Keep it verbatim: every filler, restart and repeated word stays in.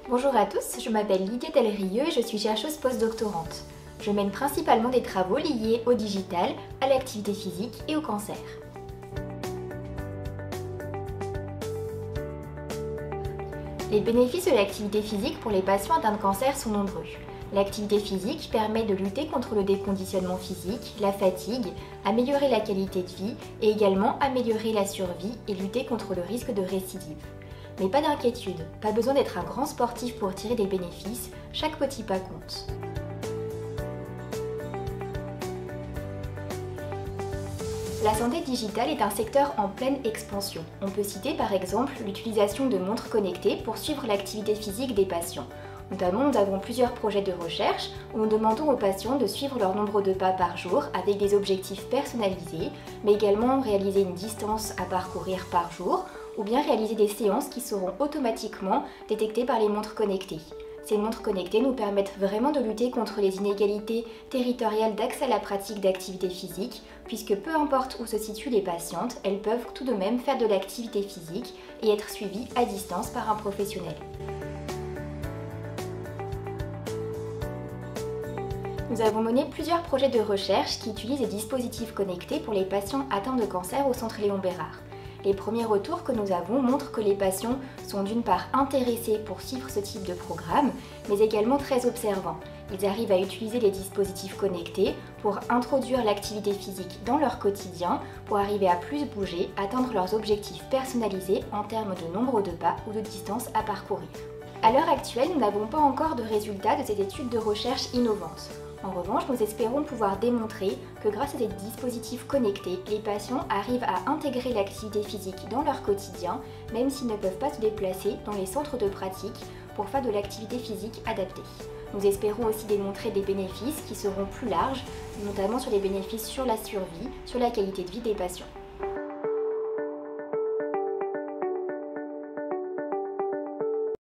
Bonjour à tous, je m'appelle Lydia Delrieux et je suis chercheuse postdoctorante. Je mène principalement des travaux liés au digital, à l'activité physique et au cancer. Les bénéfices de l'activité physique pour les patients atteints de cancer sont nombreux. L'activité physique permet de lutter contre le déconditionnement physique, la fatigue, améliorer la qualité de vie et également améliorer la survie et lutter contre le risque de récidive. Mais pas d'inquiétude, pas besoin d'être un grand sportif pour tirer des bénéfices, chaque petit pas compte. La santé digitale est un secteur en pleine expansion. On peut citer par exemple l'utilisation de montres connectées pour suivre l'activité physique des patients. Notamment, nous avons plusieurs projets de recherche où nous demandons aux patients de suivre leur nombre de pas par jour avec des objectifs personnalisés, mais également réaliser une distance à parcourir par jour ou bien réaliser des séances qui seront automatiquement détectées par les montres connectées. Ces montres connectées nous permettent vraiment de lutter contre les inégalités territoriales d'accès à la pratique d'activité physique, puisque peu importe où se situent les patientes, elles peuvent tout de même faire de l'activité physique et être suivies à distance par un professionnel. Nous avons mené plusieurs projets de recherche qui utilisent des dispositifs connectés pour les patients atteints de cancer au Centre Léon Bérard. Les premiers retours que nous avons montrent que les patients sont d'une part intéressés pour suivre ce type de programme, mais également très observants. Ils arrivent à utiliser les dispositifs connectés pour introduire l'activité physique dans leur quotidien, pour arriver à plus bouger, atteindre leurs objectifs personnalisés en termes de nombre de pas ou de distance à parcourir. À l'heure actuelle, nous n'avons pas encore de résultats de ces études de recherche innovantes. En revanche, nous espérons pouvoir démontrer que grâce à ces dispositifs connectés, les patients arrivent à intégrer l'activité physique dans leur quotidien, même s'ils ne peuvent pas se déplacer dans les centres de pratique pour faire de l'activité physique adaptée. Nous espérons aussi démontrer des bénéfices qui seront plus larges, notamment sur les bénéfices sur la survie, sur la qualité de vie des patients.